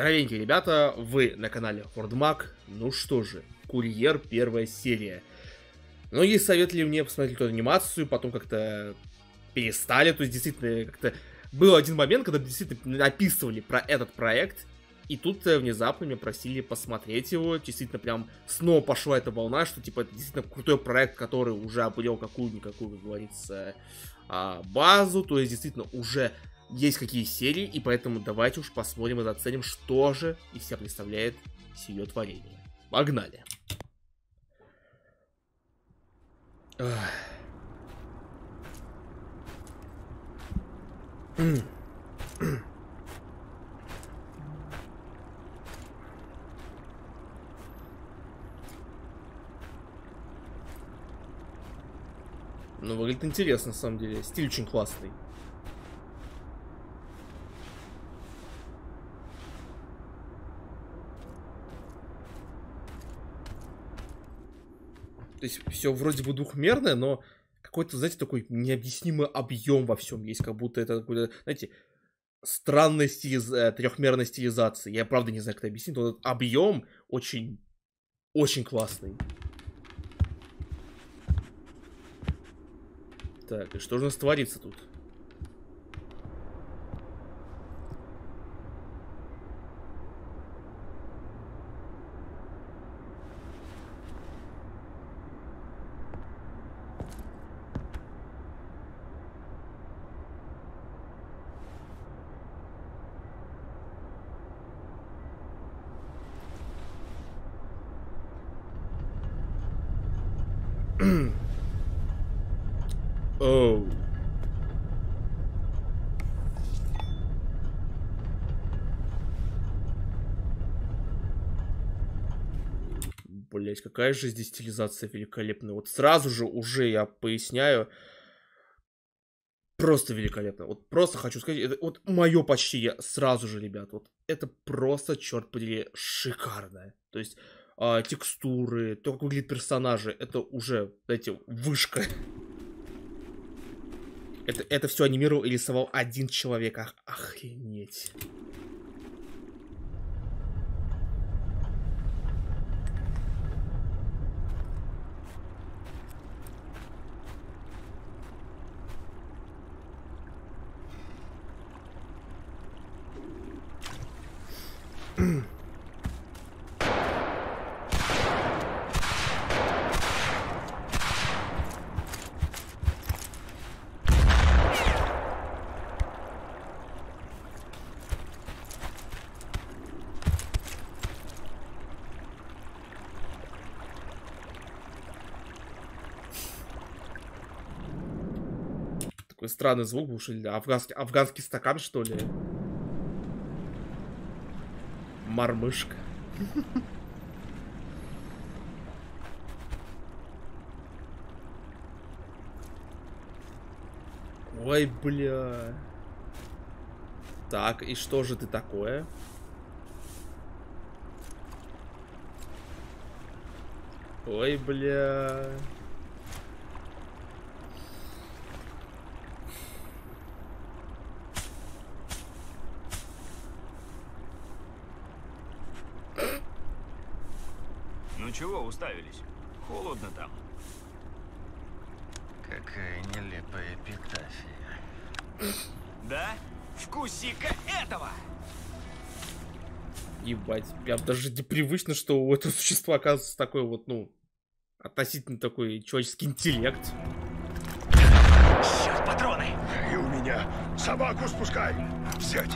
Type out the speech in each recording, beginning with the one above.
Здоровенькие ребята, вы на канале HordMag. Ну что же, Курьер, первая серия. Многие советовали мне посмотреть эту анимацию, потом как-то перестали. То есть действительно как-то был один момент, когда действительно описывали про этот проект. И тут внезапно меня просили посмотреть его. Действительно прям снова пошла эта волна, что типа это действительно крутой проект, который уже обрел какую-никакую, как говорится, базу. То есть действительно уже есть какие серии, и поэтому давайте уж посмотрим и оценим, что же из себя представляет сие творение. Погнали! Ну, выглядит интересно, на самом деле. Стиль очень классный. То есть все вроде бы двухмерное, но какой-то, знаете, такой необъяснимый объем во всем есть, как будто это какой-то, знаете, странная трехмерная стилизация. Я правда не знаю, как это объяснить, но этот объем очень классный. Так, и что же у нас творится тут? Оу. Блять, какая же здесь стилизация великолепная. Вот сразу же уже я поясняю. Просто великолепно. Вот просто хочу сказать, это вот мое почти сразу же, ребят. Вот это просто, черт подери, шикарно. То есть текстуры, то, как выглядят персонажи, это уже, знаете, вышка. Это все анимировал и рисовал один человек. Охренеть. Такой странный звук был, что ли? Афганский стакан, что ли? Мормышка. Ой, бля. Так, и что же ты такое? Ой, бля. Ну чего уставились? Холодно там. Какая нелепая эпитафия. Да? Вкуси-ка этого! Ебать, прям даже непривычно, что у этого существа оказывается такой вот, ну, относительно такой человеческий интеллект. Черт, патроны! И у меня. Собаку спускай! Взять!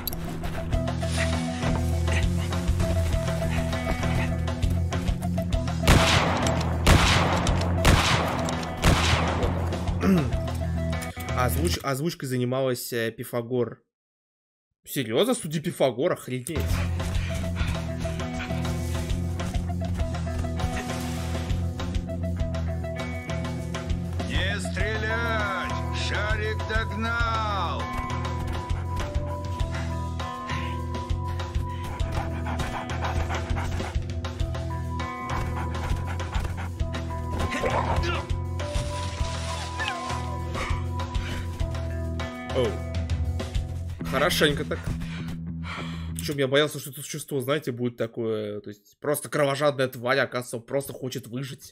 Озвучкой занималась Пифагор. Серьезно? Судьи Пифагор? Охренеть. Не стрелять! Шарик догнал! Оу. Хорошенько так. Причем я боялся, что это существо, знаете, будет такое, то есть просто кровожадная тварь, оказывается, он просто хочет выжить.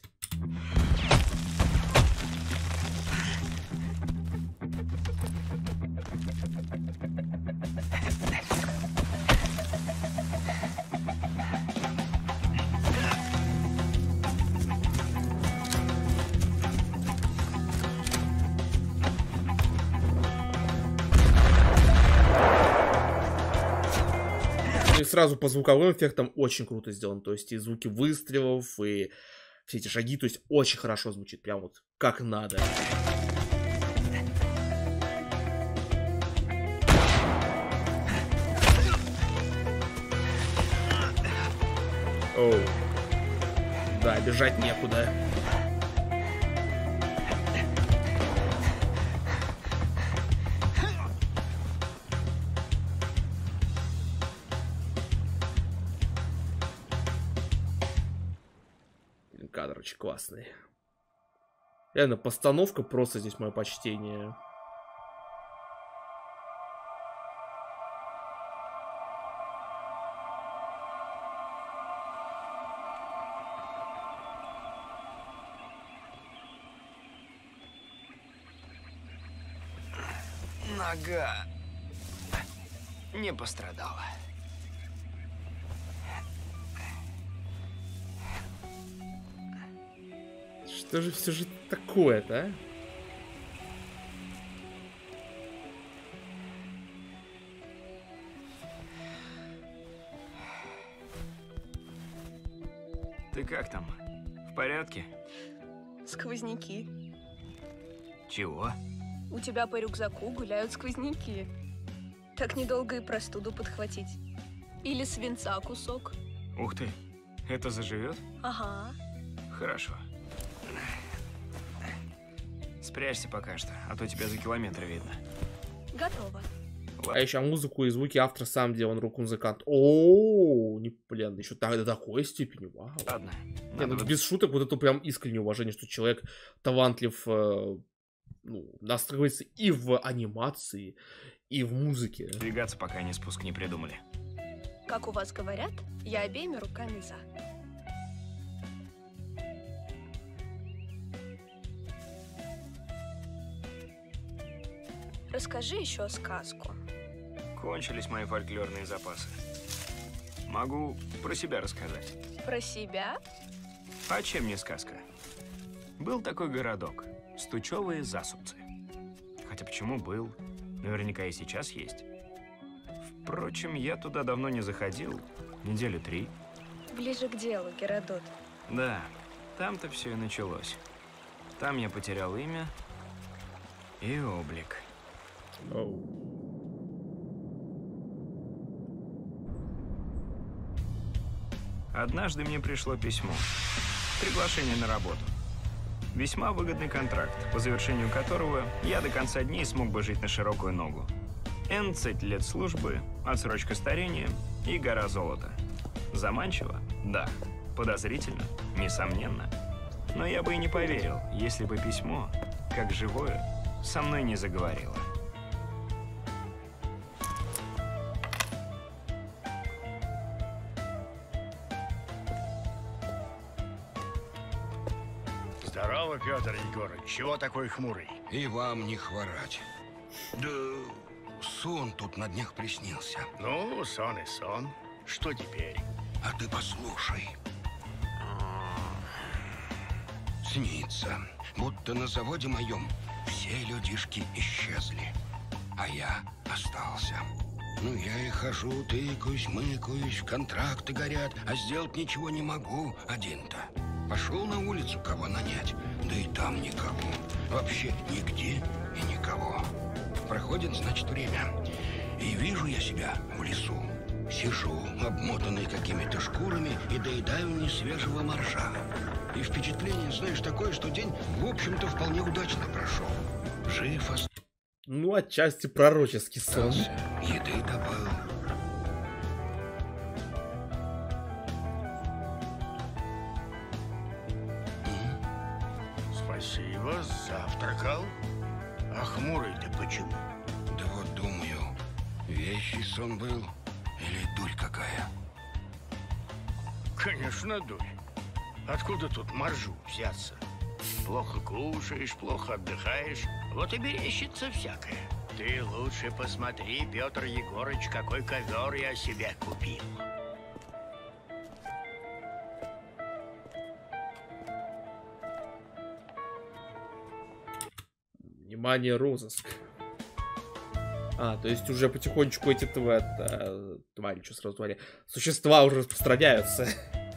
И сразу по звуковым эффектам очень круто сделано. То есть и звуки выстрелов, и все эти шаги. То есть очень хорошо звучит. Прям вот как надо. Оу. Да, бежать некуда. Кадр очень классный. Реально, постановка просто здесь мое почтение. Нога не пострадала. Что же все же такое-то, а? Ты как там? В порядке? Сквозняки. Чего? У тебя по рюкзаку гуляют сквозняки. Так недолго и простуду подхватить. Или свинца кусок. Ух ты, это заживет? Ага. Хорошо. Спрячься пока что, а то тебя за километр видно. Готово. А еще музыку и звуки автор сам делал, он рук-музыкант. О, не, блин, еще до такой степени, вау. Ладно. Не, ну, без шуток, вот это прям искреннее уважение, что человек талантлив, ну, настраивается и в анимации, и в музыке. Двигаться, пока они спуск не придумали. Как у вас говорят, я обеими руками за. Расскажи еще сказку. Кончились мои фольклорные запасы. Могу про себя рассказать. Про себя? А чем не сказка? Был такой городок. Стучевые Засубцы. Хотя почему был? Наверняка и сейчас есть. Впрочем, я туда давно не заходил. Недели 3. Ближе к делу, Геродот. Да, там-то все и началось. Там я потерял имя и облик. Оу. Однажды мне пришло письмо. Приглашение на работу. Весьма выгодный контракт, по завершению которого я до конца дней смог бы жить на широкую ногу. 11 лет службы, отсрочка старения и гора золота. Заманчиво? Да. Подозрительно? Несомненно. Но я бы и не поверил, если бы письмо, как живое, со мной не заговорило. Здорово, Петр Егорыч. Чего такой хмурый? И вам не хворать. Да сон тут на днях приснился. Ну, сон и сон. Что теперь? А ты послушай. Снится, будто на заводе моем все людишки исчезли, а я остался. Ну, я и хожу, тыкаюсь, мыкаюсь, контракты горят, а сделать ничего не могу один-то. Пошел на улицу кого нанять, да и там никого. Вообще нигде и никого. Проходит, значит, время, и вижу я себя в лесу. Сижу, обмотанный какими-то шкурами, и доедаю несвежего моржа. И впечатление, знаешь, такое, что день, в общем-то, вполне удачно прошел. Жив остался. Ну, отчасти пророческий сон. Еды добыл. Спасибо, завтракал. А хмурый ты почему? Да вот думаю, вещий сон был. Или дурь какая? Конечно, дурь. Откуда тут маржу взяться? Плохо кушаешь, плохо отдыхаешь. Вот и мерещится всякое. Ты лучше посмотри, Петр Егорыч, какой ковер я себе купил. Внимание, розыск. А, то есть уже потихонечку эти твари, что сразу твари, существа уже распространяются.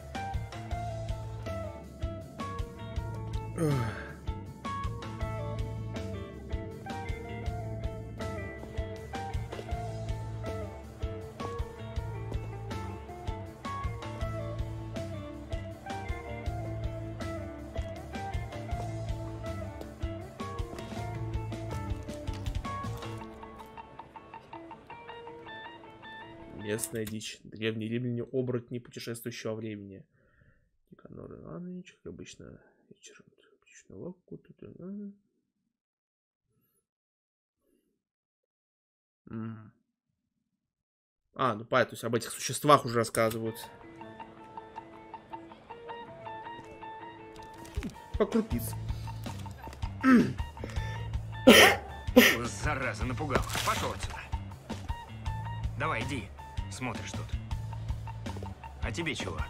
Местная дичь. Древние римляне, оборотни путешествующего времени. Никанор Иванович, как обычно, вечером. А, ну понятно, то есть об этих существах уже рассказывают. По крупице. Зараза, напугал. Пошел отсюда. Давай, иди. Смотришь тут. А тебе чего?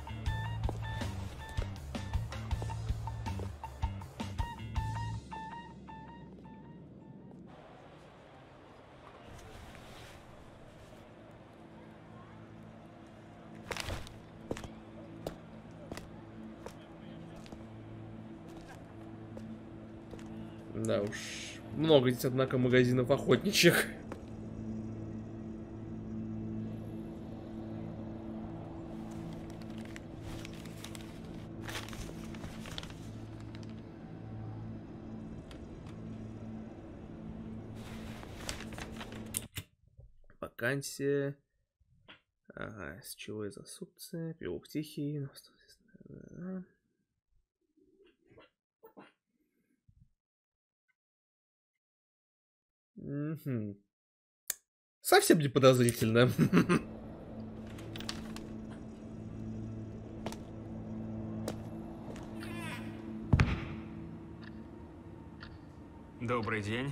Да уж. Много здесь, однако, магазинов охотничьих. Вакансия. Ага, с чего из асукция? Пиук тихий. Угу. Совсем не подозрительно. Добрый день.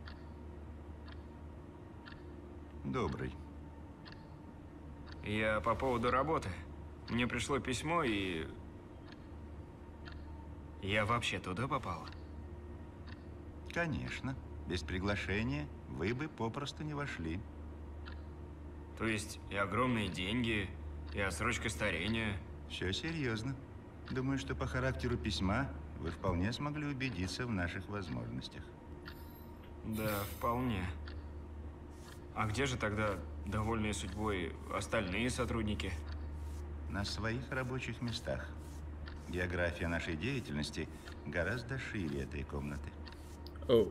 Добрый. Я по поводу работы. Мне пришло письмо, и... Я вообще туда попал? Конечно. Без приглашения вы бы попросту не вошли. То есть и огромные деньги, и отсрочка старения. Все серьезно. Думаю, что по характеру письма вы вполне смогли убедиться в наших возможностях. Да, вполне. А где же тогда довольные судьбой остальные сотрудники? На своих рабочих местах. География нашей деятельности гораздо шире этой комнаты. Оу.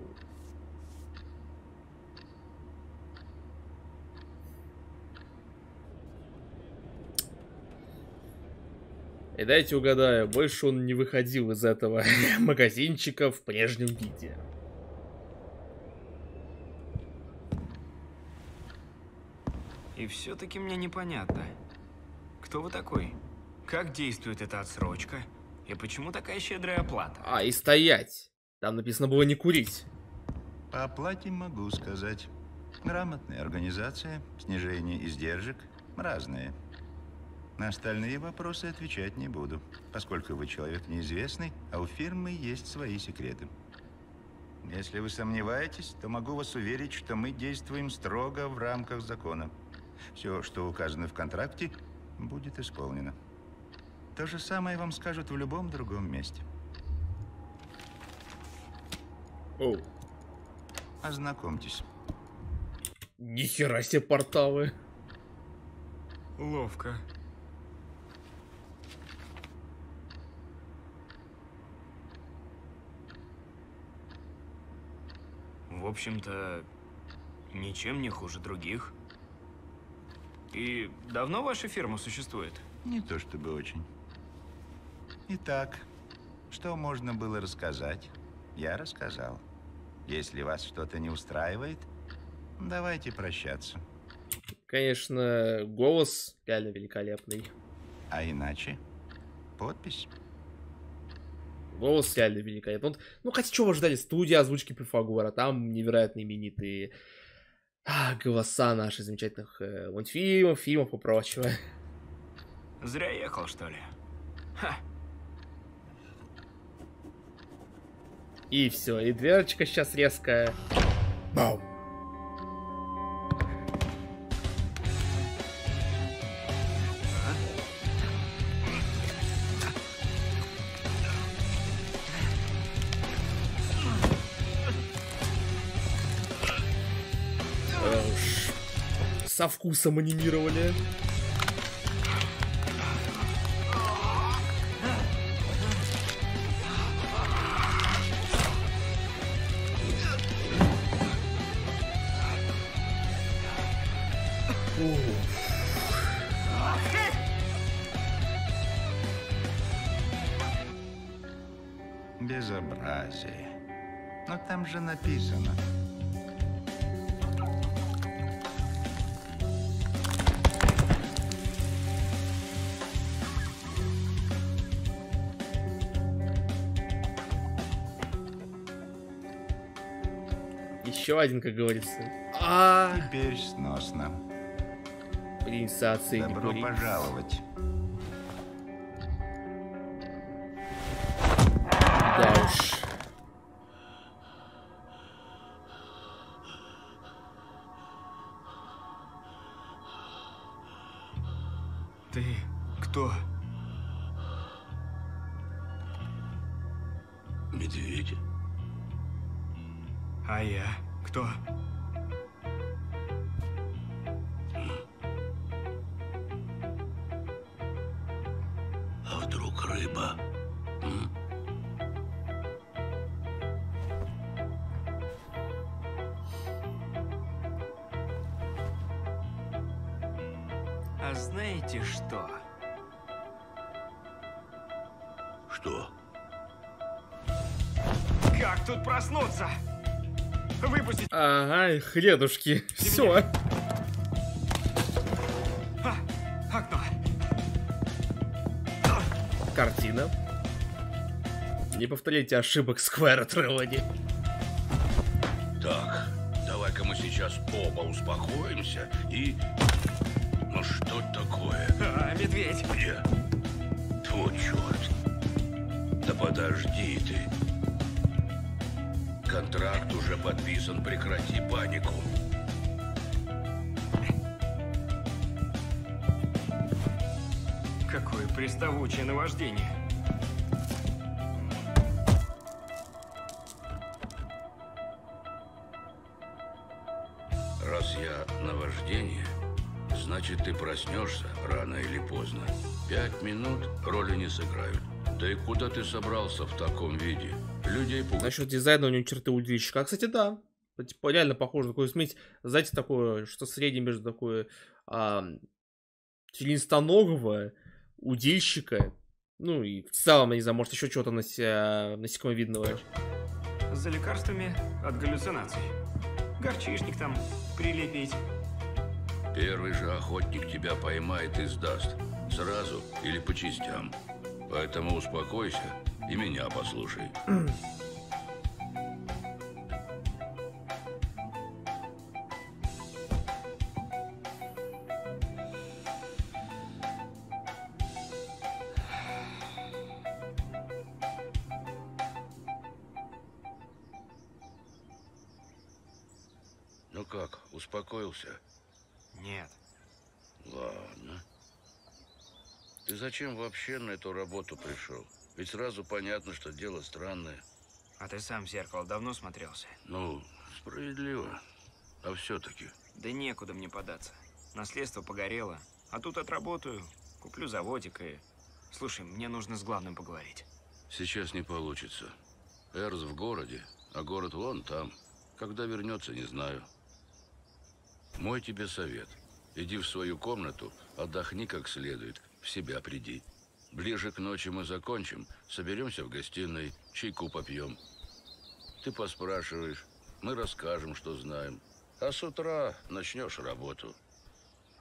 И дайте угадаю, больше он не выходил из этого магазинчика в прежнем виде. И все-таки мне непонятно. Кто вы такой? Как действует эта отсрочка? И почему такая щедрая оплата? А, и стоять. Там написано было не курить. По оплате могу сказать. Грамотная организация, снижение издержек, разные. На остальные вопросы отвечать не буду, поскольку вы человек неизвестный, а у фирмы есть свои секреты. Если вы сомневаетесь, то могу вас уверить, что мы действуем строго в рамках закона. Все, что указано в контракте, будет исполнено. То же самое вам скажут в любом другом месте. Оу. Ознакомьтесь. Нихера себе порталы. Ловко. В общем-то, ничем не хуже других. И давно ваша фирма существует? Не то чтобы очень. Итак, что можно было рассказать, я рассказал. Если вас что-то не устраивает, давайте прощаться. Конечно, голос реально великолепный. А иначе? Подпись? Голос реально великолепный. Ну, хотя чего вы ждали? Студия озвучки Пифагора. Там невероятно именитые голоса наших замечательных мультфильмов, фильмов и прочего. Зря ехал, что ли? Ха. И все, и дверочка сейчас резкая. Бау. Со вкусом анимировали. Безобразие. Но там же написано. Еще один, как говорится. Теперь сносно. Инициации не Добро курить. пожаловать. Да уж. Ты кто? Медведь? А я кто? А вдруг рыба? А знаете что? Что? Как тут проснуться? Выпустить Ага, хренушки. Все. окно. Картина. Не повторяйте ошибок Сквера Трелони. Так, давай-ка мы сейчас оба успокоимся и... Ну что такое? Медведь. Где? Тьфу, черт. Да подожди ты. Контракт уже подписан, прекрати панику. Какое приставучее наваждение. Раз я наваждение, значит ты проснешься рано или поздно. 5 минут роли не сыграют. Да и куда ты собрался в таком виде? Людей пугать. Насчет дизайна у него черты удильщика. Кстати, да. Типа реально похоже на такое, смотрите, знаете, такое, что среднее между такой членистоногого, удильщика. Ну и в целом, я не знаю, может еще что-то насекомовидного. За лекарствами от галлюцинаций. Горчишник там прилепить. Первый же охотник тебя поймает и сдаст. Сразу или по частям. Поэтому успокойся и меня послушай. Ну как, успокоился? Нет. Ладно. Ты зачем вообще на эту работу пришел? Ведь сразу понятно, что дело странное. А ты сам в зеркало давно смотрелся? Ну, справедливо. А все-таки. Да некуда мне податься. Наследство погорело. А тут отработаю, куплю заводик и... Слушай, мне нужно с главным поговорить. Сейчас не получится. Эрз в городе, а город вон там. Когда вернется, не знаю. Мой тебе совет. Иди в свою комнату, отдохни как следует, в себя приди. Ближе к ночи мы закончим, соберемся в гостиной, чайку попьем. Ты поспрашиваешь, мы расскажем, что знаем. А с утра начнешь работу.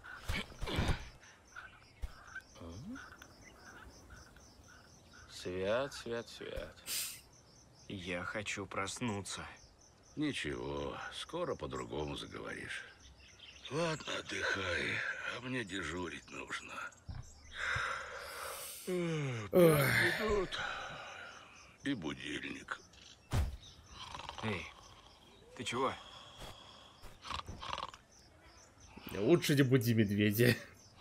Свят, свят, свят. Я хочу проснуться. Ничего, скоро по-другому заговоришь. Ладно, отдыхай, а мне дежурить нужно. 5 минут и будильник. Эй, ты чего? Лучше не буди медведя.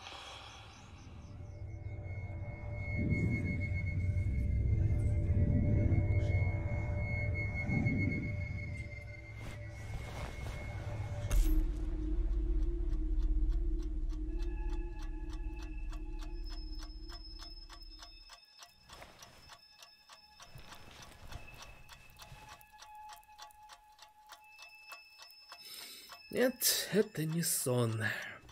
Нет, это не сон.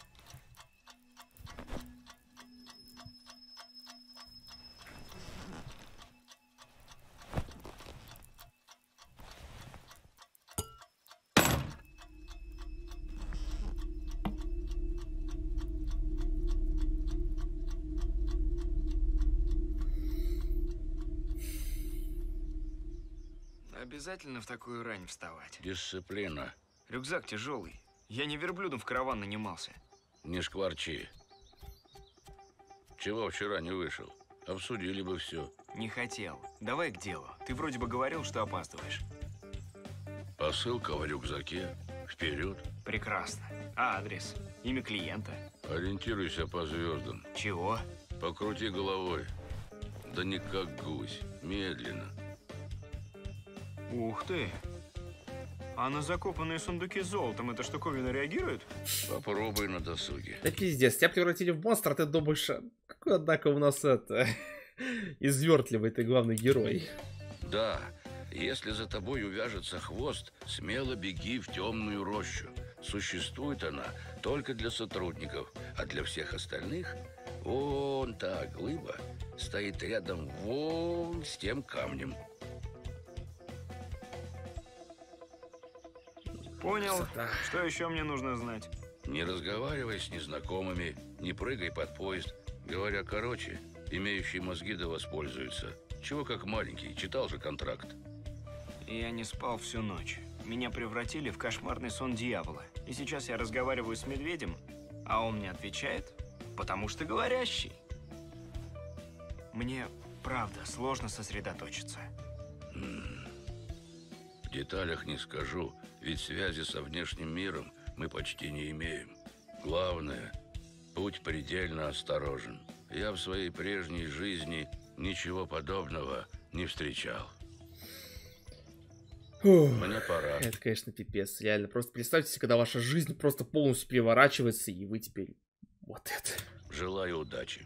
Обязательно в такую рань вставать. Дисциплина. Рюкзак тяжелый. Я не верблюдом в караван нанимался. Не шкварчи. Чего вчера не вышел? Обсудили бы все. Не хотел. Давай к делу. Ты вроде бы говорил, что опаздываешь. Посылка в рюкзаке. Вперед. Прекрасно. А адрес? Имя клиента? Ориентируйся по звездам. Чего? Покрути головой. Да не как гусь. Медленно. Ух ты. А на закопанные сундуки с золотом эта штуковина реагирует? Попробуй на досуге. Да пиздец, тебя превратили в монстра, ты думаешь, какой, однако, у нас это... извертливый ты главный герой. Да, если за тобой увяжется хвост, смело беги в темную рощу. Существует она только для сотрудников, а для всех остальных вон та глыба стоит рядом вон с тем камнем. Понял. Красота. Что еще мне нужно знать? Не разговаривай с незнакомыми, не прыгай под поезд. Говоря короче, имеющие мозги да воспользуются. Чего как маленький, читал же контракт. Я не спал всю ночь. Меня превратили в кошмарный сон дьявола. И сейчас я разговариваю с медведем, а он мне отвечает, потому что говорящий. Мне, правда, сложно сосредоточиться. В деталях не скажу, ведь связи со внешним миром мы почти не имеем. Главное, будь предельно осторожен. Я в своей прежней жизни ничего подобного не встречал. Фух, Мне пора. это, конечно, пипец. Реально, просто представьте себе, когда ваша жизнь просто полностью переворачивается, и вы теперь вот это. Желаю удачи.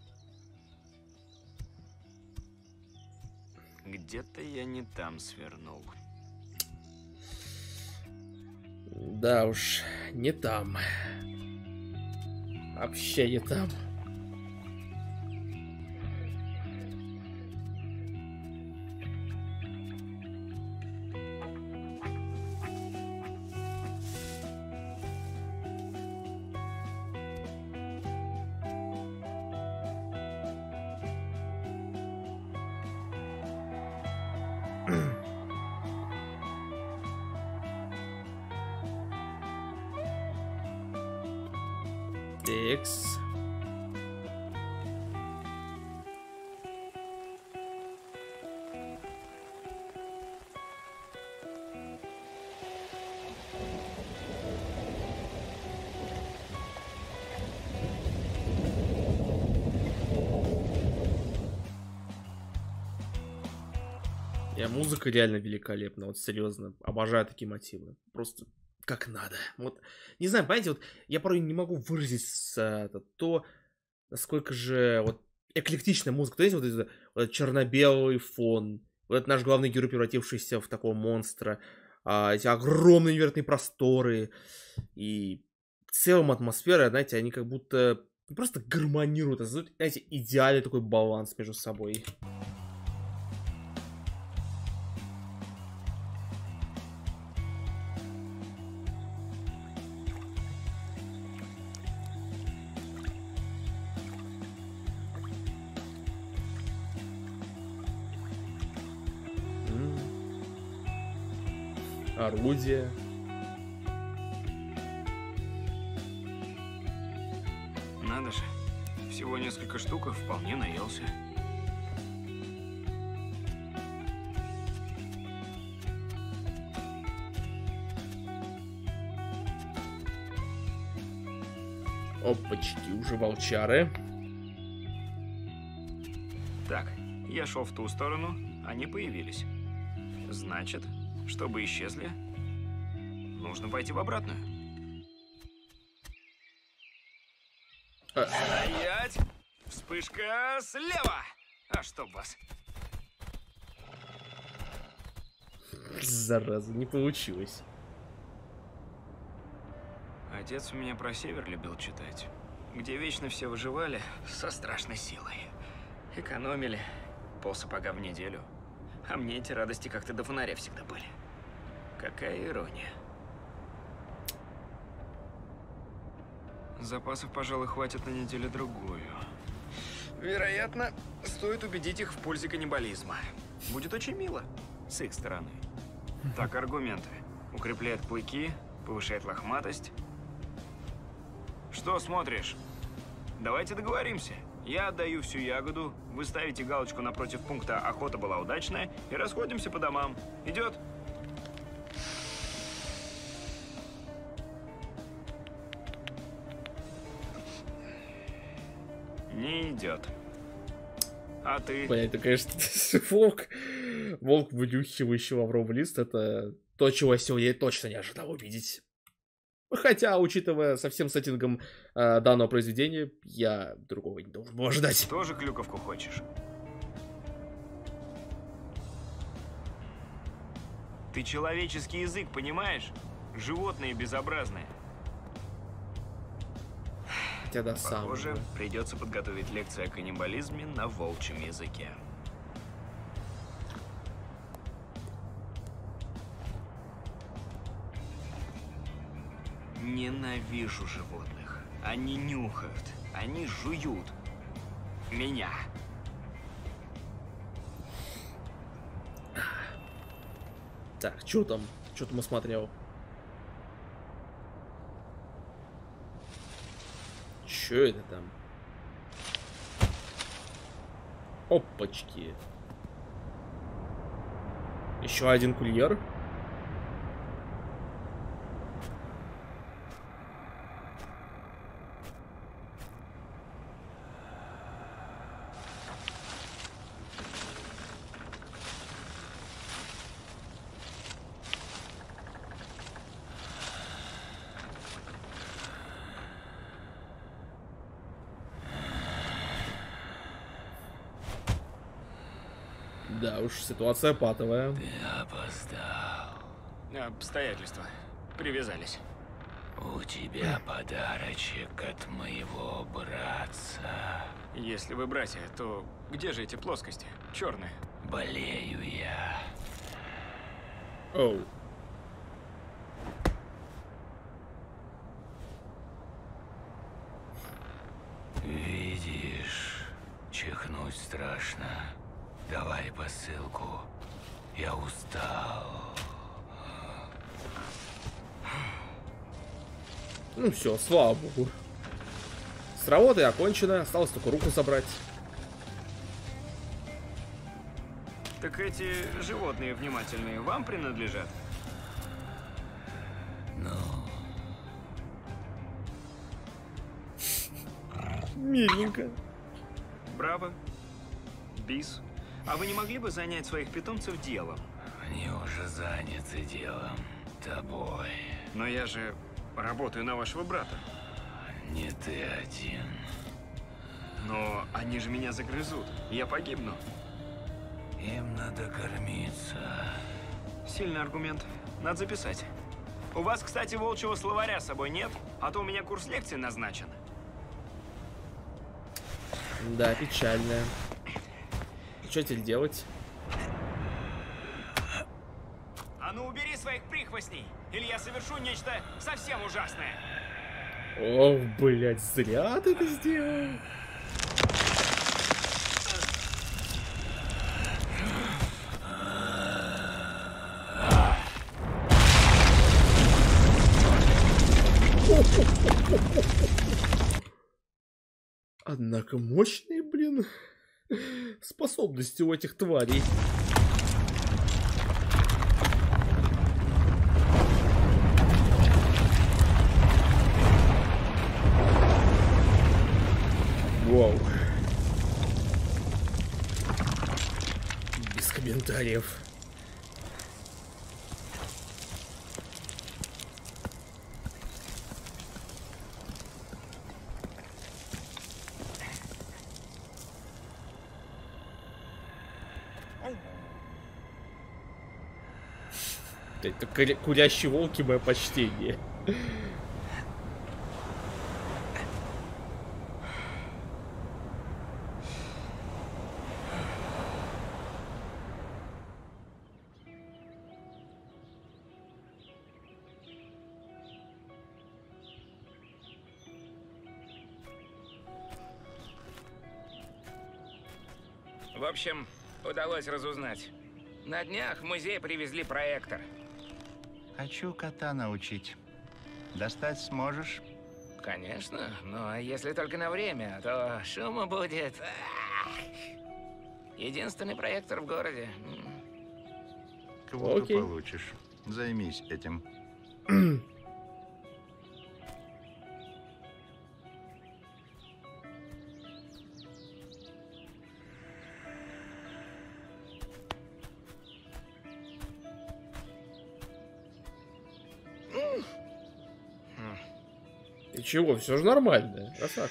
Где-то я не там свернул. Да уж, не там. Вообще не там. Текс. Музыка реально великолепна, вот серьезно, обожаю такие мотивы, просто как надо. Вот, не знаю, понимаете, вот я порой не могу выразить то, насколько же вот эклектичная музыка, то есть вот этот черно-белый фон, вот этот наш главный герой, превратившийся в такого монстра, эти огромные невероятные просторы, и в целом атмосфера, знаете, они как будто просто гармонируют, создают, знаете, идеальный такой баланс между собой. Орудие. Надо же. Всего несколько штук и вполне наелся. Опачки, уже волчары. Так, я шел в ту сторону, они появились. Значит, чтобы исчезли, нужно пойти в обратную. Стоять! Вспышка слева! А чтоб вас. Зараза, не получилось. Отец у меня про север любил читать, где вечно все выживали со страшной силой. Экономили полсапога в неделю. А мне эти радости как-то до фонаря всегда были. Какая ирония. Запасов, пожалуй, хватит на неделю-другую. Вероятно, стоит убедить их в пользе каннибализма. Будет очень мило с их стороны. Так, аргументы. Укрепляет клыки, повышает лохматость. Что смотришь? Давайте договоримся. Я отдаю всю ягоду, вы ставите галочку напротив пункта «Охота была удачная» и расходимся по домам. Идет? Не идет. А ты? Блин, это, конечно, волк. Волк, вынюхивающий лавровый лист, это то, чего сегодня я точно не ожидал увидеть. Хотя, учитывая со всем сеттингом данного произведения, я другого не должен был ожидать. Тоже клюковку хочешь? Ты человеческий язык понимаешь? Животные безобразные. Хотя да, сам. Похоже, придется подготовить лекцию о каннибализме на волчьем языке. Ненавижу животных. Они нюхают, они жуют меня. Так, что там? Что там осмотрел? Что это там? Опачки. Еще один курьер. Да уж, ситуация патовая. Ты опоздал. Обстоятельства. Привязались. У тебя подарочек от моего братца. Если вы братья, то где же эти плоскости? Черные. Болею я. Оу. Видишь, чихнуть страшно. Давай посылку. Я устал. Ну все, слава богу. С работой окончено, осталось только руку собрать. Так эти животные внимательные вам принадлежат? Ну, Миленько. Браво. Бис. А вы не могли бы занять своих питомцев делом? они уже заняты делом. Тобой. Но я же работаю на вашего брата. Не ты один. Но они же меня загрызут. Я погибну. Им надо кормиться. Сильный аргумент. Надо записать. У вас, кстати, волчьего словаря с собой нет? А то у меня курс лекций назначен. Да, печально. Что теперь делать? А ну убери своих прихвостней, или я совершу нечто совсем ужасное. Ох, блядь, зря ты это сделал. Насколько мощные, блин, способности у этих тварей. Вау. Без комментариев. Это курящие волки, мое почтение. В общем, удалось разузнать. На днях в музей привезли проектор. Хочу кота научить. Достать сможешь? Конечно, но если только на время, то шума будет. Единственный проектор в городе. Квоту получишь. Займись этим. И чего, все же нормально. Красавчик.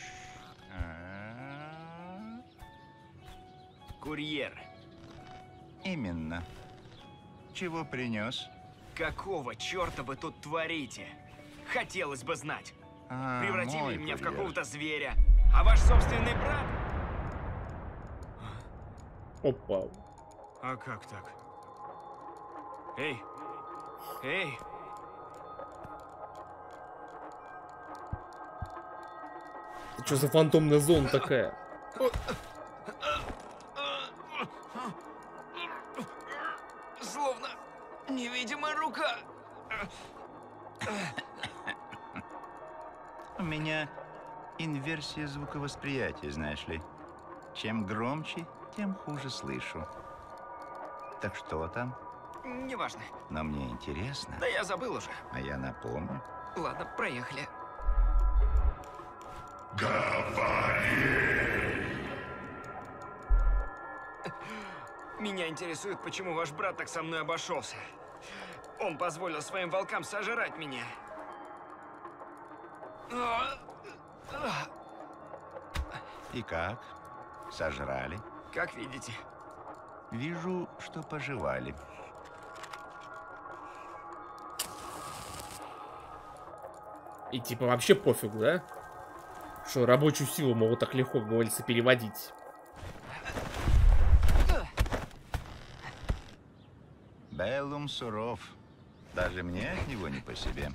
Курьер. Именно. Чего принес? Какого черта вы тут творите? Хотелось бы знать. Превратили меня в какого-то зверя. А ваш собственный брат? Опа. А как так? Эй! Эй! Что за фантомная зона такая? Словно невидимая рука. У меня инверсия звуковосприятия, знаешь ли. Чем громче, тем хуже слышу. Так что там? Неважно. Но мне интересно. Да я забыл уже. А я напомню. Ладно, проехали. Меня интересует, почему ваш брат так со мной обошелся. Он позволил своим волкам сожрать меня. И как? Сожрали? Как видите. Вижу, что пожевали. И типа вообще пофигу, да? Что рабочую силу могут так легко, как говорится, переводить. Беллум суров. Даже мне от него не по себе.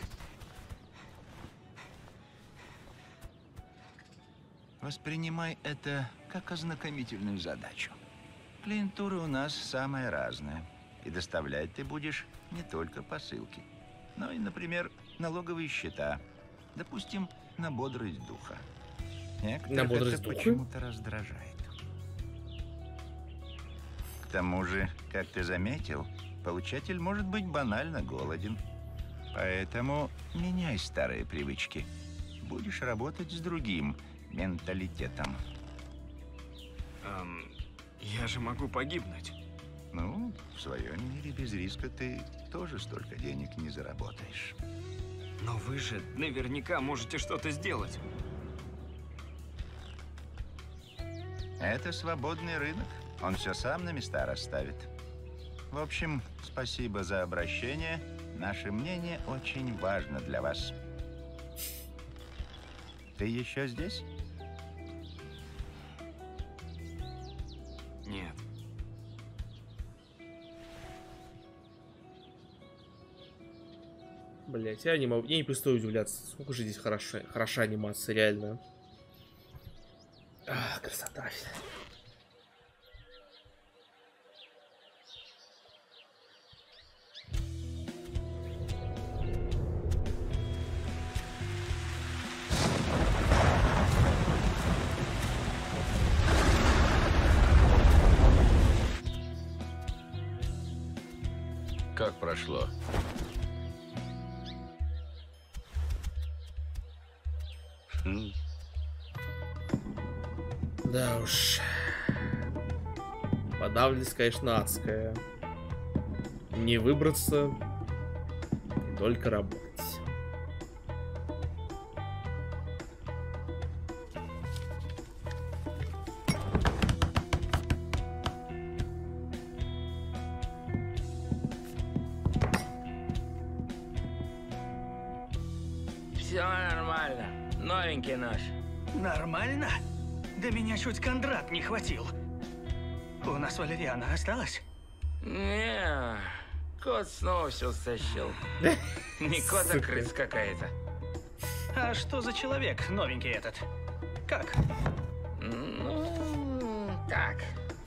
Воспринимай это как ознакомительную задачу. Клиентура у нас самая разная. И доставлять ты будешь не только посылки, но и, например, налоговые счета. Допустим, на бодрость духа. Некоторых это почему-то раздражает. К тому же, как ты заметил, получатель может быть банально голоден. Поэтому меняй старые привычки. Будешь работать с другим менталитетом. Я же могу погибнуть. Ну, в своем мире без риска ты тоже столько денег не заработаешь. Но вы же наверняка можете что-то сделать. Это свободный рынок. Он все сам на места расставит. В общем, спасибо за обращение. Наше мнение очень важно для вас. Ты еще здесь? Нет. Блять, я не могу, мне не перестаю удивляться. Сколько же здесь хороша анимация, реально. Красота. Как прошло? Да уж. Подавленность, конечно, адская. Не выбраться, и только работать. Все нормально. Новенький наш. Нормально? Да меня чуть Кондрат не хватил. У нас валериана осталась? Не, кот снова все стащил. Не кот, а крыса какая-то. А что за человек новенький этот? Как? Ну, так.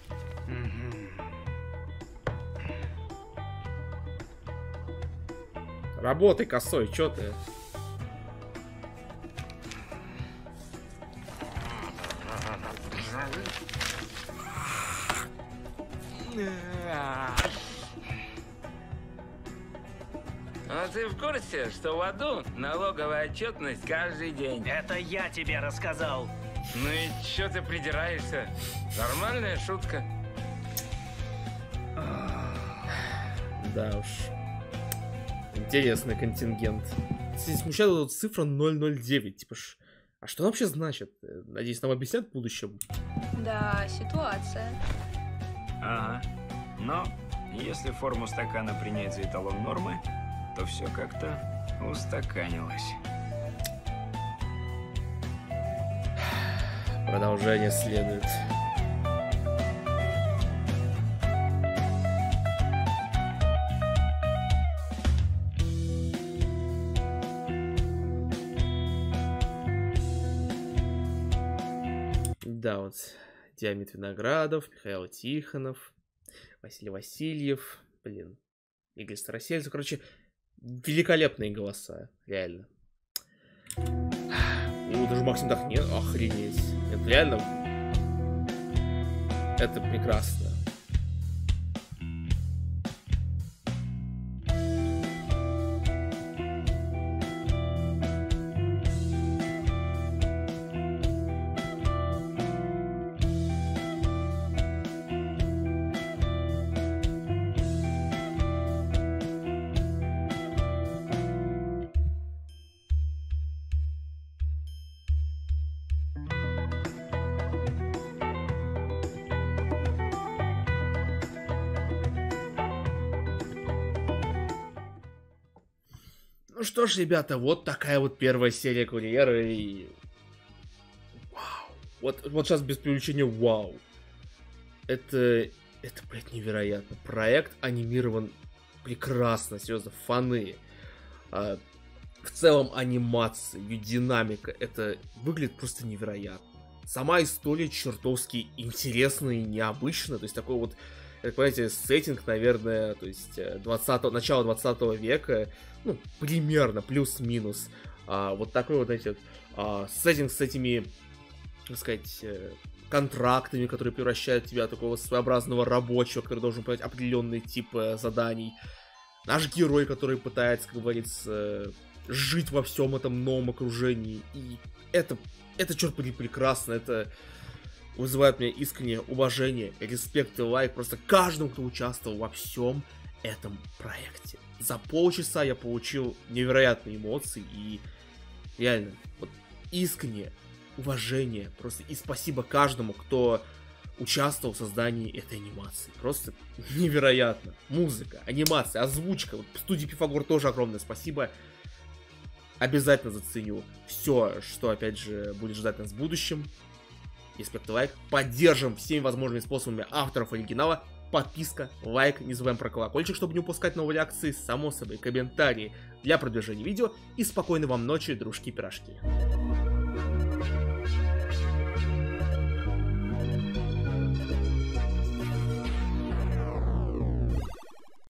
Работай, косой, чё ты? А ты в курсе, что в аду налоговая отчетность каждый день? Это я тебе рассказал. Ну и чё ты придираешься? Нормальная шутка. Да уж. Интересный контингент. Смущает вот эта цифра 009. Типа, а что она вообще значит? Надеюсь, нам объяснят в будущем. Да, ситуация. Ага. Но если форму стакана принять за эталон нормы, то все как-то устаканилось. Продолжение следует. Да, вот Диамид Виноградов, Михаил Тихонов, Василий Васильев, блин, Игорь Старосельцев. Короче, великолепные голоса, реально. Даже Максим Дахнет, охренеть. Это реально, это прекрасно. Ну что ж, ребята, вот такая вот первая серия Курьера, и... Вау. Вот сейчас без привлечения вау. Это, блядь, невероятно. Проект анимирован прекрасно, серьезно, фаны. В целом анимация, ее динамика, это выглядит просто невероятно. Сама история чертовски интересная и необычная, то есть такой вот, как понимаете, сеттинг, наверное, то есть начало 20 века, ну, примерно, плюс-минус. Вот такой вот, знаете, сеттинг с этими, так сказать, контрактами, которые превращают тебя в такого своеобразного рабочего, который должен выполнять определенный тип заданий. Наш герой, который пытается, как говорится, жить во всем этом новом окружении. И это черт побери, прекрасно. Это вызывает у меня искреннее уважение, респект и лайк просто каждому, кто участвовал во всем этом проекте. За полчаса я получил невероятные эмоции и реально вот искреннее уважение просто и спасибо каждому, кто участвовал в создании этой анимации. Просто невероятно. Музыка, анимация, озвучка. Вот студии Пифагор тоже огромное спасибо. Обязательно заценю все, что, опять же, будет ждать нас в будущем. Респект и лайк. Поддержим всеми возможными способами авторов оригинала. Подписка, лайк, не забываем про колокольчик, чтобы не упускать новые реакции, само собой, комментарии для продвижения видео. И спокойной вам ночи, дружки-пирожки.